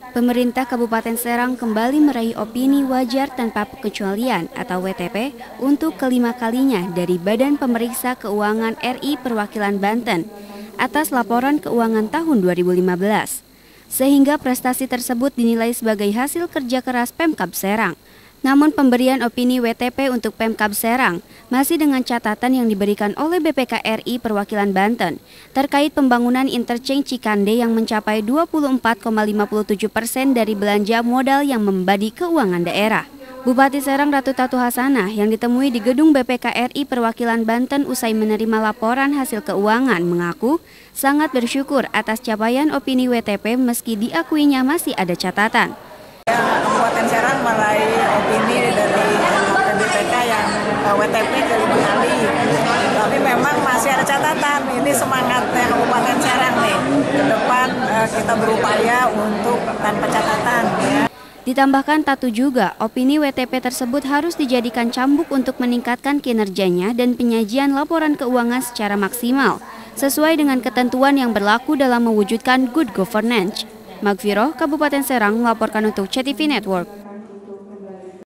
Pemerintah Kabupaten Serang kembali meraih opini wajar tanpa pengecualian atau WTP untuk kelima kalinya dari Badan Pemeriksa Keuangan RI Perwakilan Banten atas laporan keuangan tahun 2015. Sehingga prestasi tersebut dinilai sebagai hasil kerja keras Pemkab Serang. Namun pemberian opini WTP untuk Pemkab Serang masih dengan catatan yang diberikan oleh BPK RI Perwakilan Banten terkait pembangunan interchange Cikande yang mencapai 24,57% dari belanja modal yang membadi keuangan daerah. Bupati Serang Ratu Tatu Hasanah yang ditemui di gedung BPK RI Perwakilan Banten usai menerima laporan hasil keuangan mengaku sangat bersyukur atas capaian opini WTP meski diakuinya masih ada catatan. Kabupaten Serang meraih opini dari BPK yang WTP kelima kali, tapi memang masih ada catatan. Ini semangatnya Kabupaten Serang nih, ke depan kita berupaya untuk tanpa catatan. Ya. Ditambahkan Tatu juga, opini WTP tersebut harus dijadikan cambuk untuk meningkatkan kinerjanya dan penyajian laporan keuangan secara maksimal, sesuai dengan ketentuan yang berlaku dalam mewujudkan good governance. Magviroh, Kabupaten Serang melaporkan untuk CTV Network.